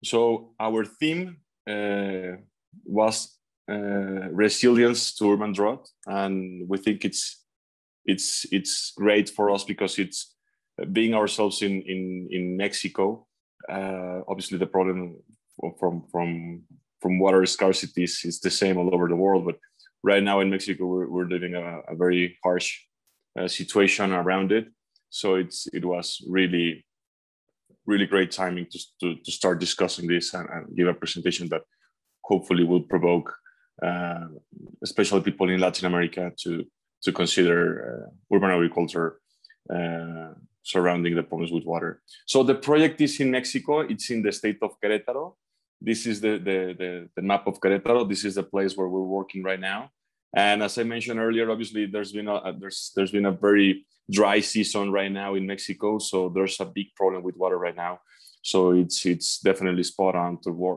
So our theme was resilience to urban drought, and we think it's great for us because it's being ourselves in Mexico. Obviously, the problem from water scarcity is the same all over the world, but right now in Mexico we're living a very harsh situation around it. So it was really great timing to start discussing this and give a presentation that hopefully will provoke especially people in Latin America to consider urban agriculture surrounding the problems with water. So the project is in Mexico. It's in the state of Querétaro. This is the map of Querétaro. This is the place where we're working right now. And as I mentioned earlier, obviously there's been a very dry season right now in Mexico. So there's a big problem with water right now. So it's definitely spot on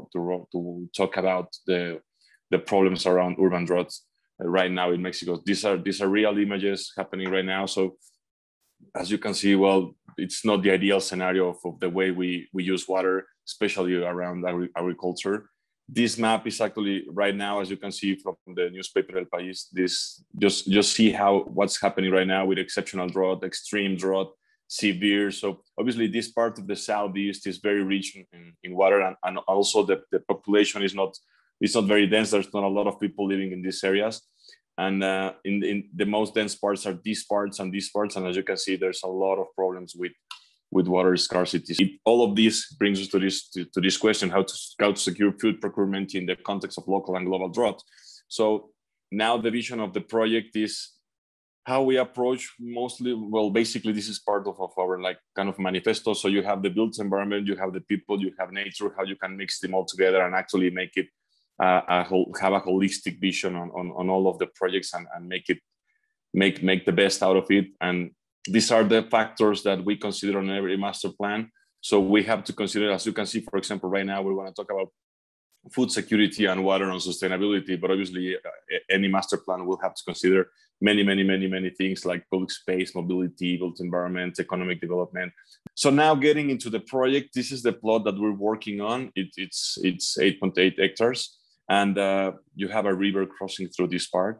to talk about the problems around urban droughts right now in Mexico. These are real images happening right now. So as you can see, well, it's not the ideal scenario of the way we use water, especially around agriculture. This map is actually right now, as you can see from the newspaper El País, this just see what's happening right now with exceptional drought, extreme drought, severe. So obviously this part of the southeast is very rich in water, and also the population is not very dense. There's not a lot of people living in these areas. And in the most dense parts are these parts and these parts. And as you can see, there's a lot of problems with water scarcity. All of this brings us to this question: how to secure food procurement in the context of local and global drought. So now the vision of the project is how we approach mostly. Well, basically, this is part of our like kind of manifesto. So you have the built environment, you have the people, you have nature. How you can mix them all together and actually make it have a holistic vision on all of the projects and make the best out of it. And these are the factors that we consider on every master plan. So we have to consider, as you can see, for example, right now we want to talk about food security and water and sustainability, but obviously any master plan will have to consider many things like public space, mobility, built environment, economic development. So now getting into the project, this is the plot that we're working on. It's 8.8 hectares, and you have a river crossing through this part.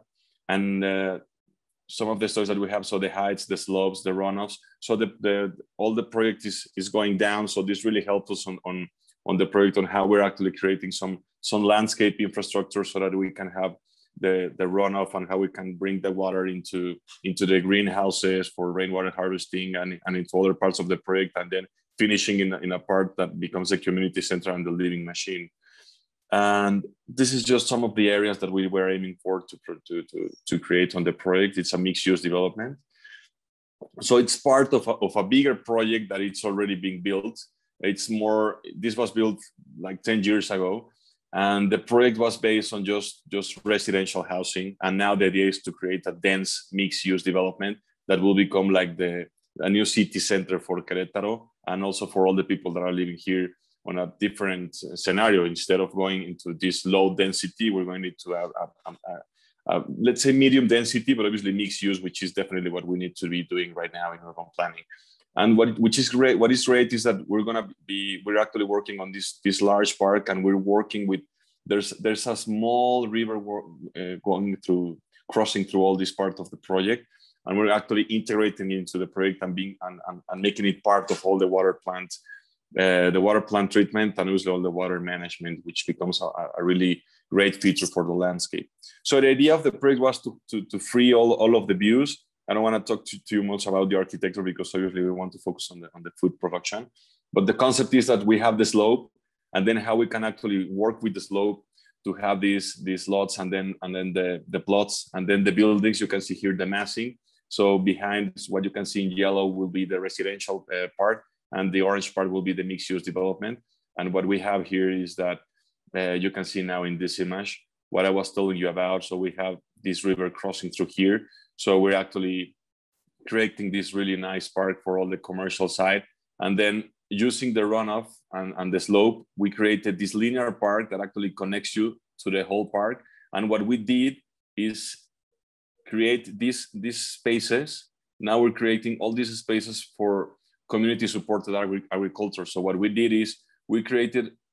And some of the stories that we have, so the heights, the slopes, the runoffs. So all the project is going down. So this really helps us on the project on how we're actually creating some landscape infrastructure so that we can have the runoff and how we can bring the water into the greenhouses for rainwater harvesting and into other parts of the project, and then finishing in a part that becomes a community center and the living machine. And this is just some of the areas that we were aiming for to create on the project. It's a mixed-use development. So it's part of a bigger project that it's already being built. This was built like 10 years ago, and the project was based on just residential housing. And now the idea is to create a dense mixed-use development that will become like a new city center for Querétaro, and also for all the people that are living here on a different scenario. Instead of going into this low density, we're going to have let's say medium density, but obviously mixed use, which is definitely what we need to be doing right now in urban planning. And what is great is that we're actually working on this large park, and we're working with, there's a small river crossing through all this part of the project, and we're actually integrating into the project and making it part of all the water plants, the water plant treatment, and also all the water management, which becomes a really great feature for the landscape. So the idea of the project was to free all of the views. I don't want to talk to you much about the architecture because obviously we want to focus on the food production. But the concept is that we have the slope, and then how we can actually work with the slope to have these lots, and then the plots, and then the buildings. You can see here the massing. So behind what you can see in yellow will be the residential part, and the orange part will be the mixed-use development. And what we have here is that you can see now in this image what I was telling you about. So we have this river crossing through here. So we're actually creating this really nice park for all the commercial side. And then using the runoff and the slope, we created this linear park that actually connects you to the whole park. And what we did is create these spaces. Now we're creating all these spaces for community supported agriculture. So what we did is we created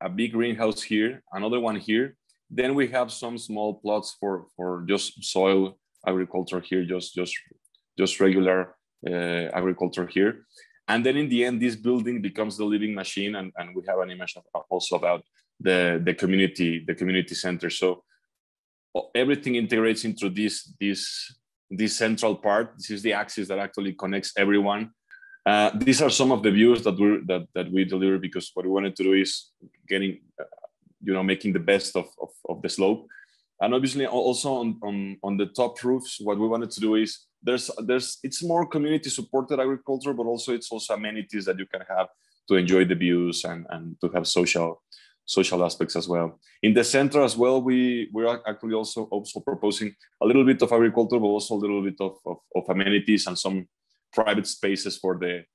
a big greenhouse here, another one here. Then we have some small plots for just soil agriculture here, just regular agriculture here. And then in the end, this building becomes the living machine, and we have an image also about the community center. So everything integrates into this central part. This is the axis that actually connects everyone. These are some of the views that we deliver, because what we wanted to do is getting, making the best of the slope. And obviously also on the top roofs, what we wanted to do is it's more community supported agriculture, but also it's also amenities that you can have to enjoy the views and to have social aspects as well. In the center as well, we're actually also proposing a little bit of agriculture, but also a little bit of amenities and some private spaces for the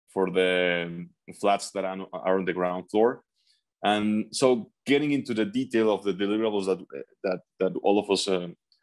flats that are on the ground floor. And so getting into the detail of the deliverables that all of us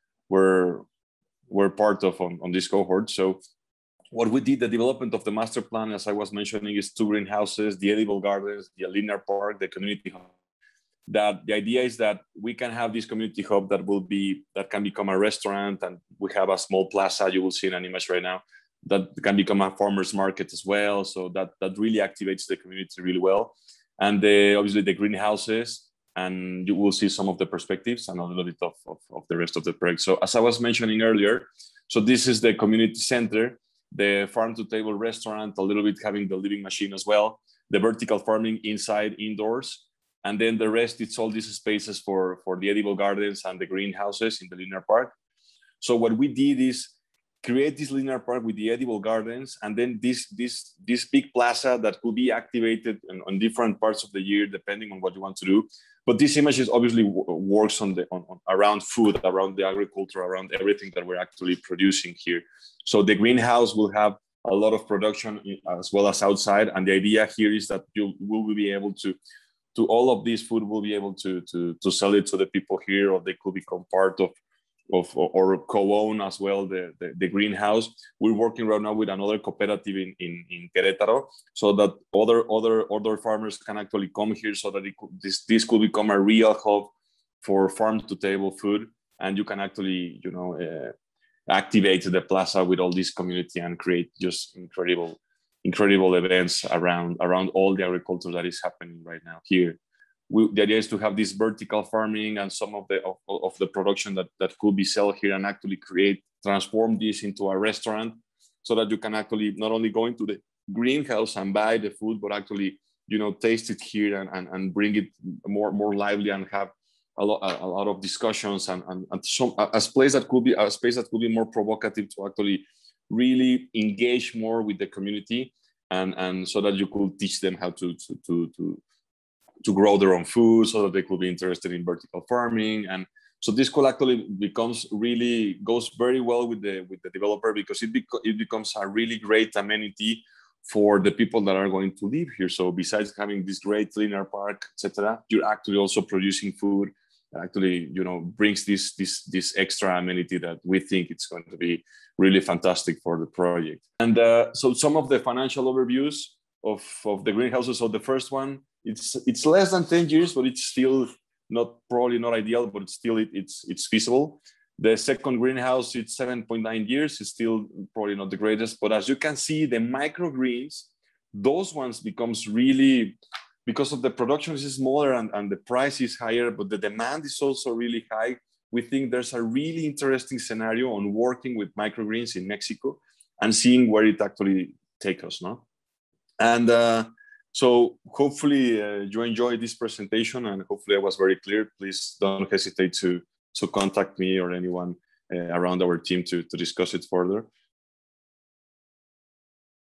were part of on this cohort. So what we did, the development of the master plan, as I was mentioning, is 2 greenhouses, the edible gardens, the linear park, the community hub. That the idea is that we can have this community hub that can become a restaurant, and we have a small plaza, you will see in an image right now, that can become a farmer's market as well. So that really activates the community really well. And obviously the greenhouses, and you will see some of the perspectives and a little bit of the rest of the project. So as I was mentioning earlier, so this is the community center, the farm to table restaurant, a little bit having the living machine as well, the vertical farming inside, indoors, and then the rest, it's all these spaces for the edible gardens and the greenhouses in the linear park. So what we did is create this linear park with the edible gardens, and then this big plaza that could be activated on different parts of the year, depending on what you want to do. But this image is obviously works on around food, around the agriculture, around everything that we're actually producing here. So the greenhouse will have a lot of production as well as outside. And the idea here is that you will be able to all of this food will be able to sell it to the people here, or they could become part of or co-own as well the greenhouse. We're working right now with another cooperative in Querétaro, so that other farmers can actually come here, so that this could become a real hub for farm to table food, and you can actually activate the plaza with all this community and create just incredible events around all the agriculture that is happening right now here. The idea is to have this vertical farming and some of the production that could be sold here, and actually transform this into a restaurant, so that you can actually not only go into the greenhouse and buy the food, but actually taste it here and bring it more lively, and have a lot of discussions and a space that could be more provocative, to actually really engage more with the community, and so that you could teach them how to grow their own food, so that they could be interested in vertical farming. And so this could actually goes very well with the developer, because it becomes a really great amenity for the people that are going to live here. So besides having this great linear park, etc., you're actually also producing food. Actually, brings this extra amenity that we think it's going to be really fantastic for the project. And so some of the financial overviews of the greenhouses. So the first one, it's less than 10 years, but it's still probably not ideal, but it's feasible. The second greenhouse, it's 7.9 years. It's still probably not the greatest, but as you can see, the microgreens, those ones becomes really, because of the production is smaller and the price is higher, but the demand is also really high. We think there's a really interesting scenario on working with microgreens in Mexico and seeing where it actually takes us, no? And so hopefully you enjoyed this presentation, and hopefully I was very clear. Please don't hesitate to contact me or anyone around our team to discuss it further.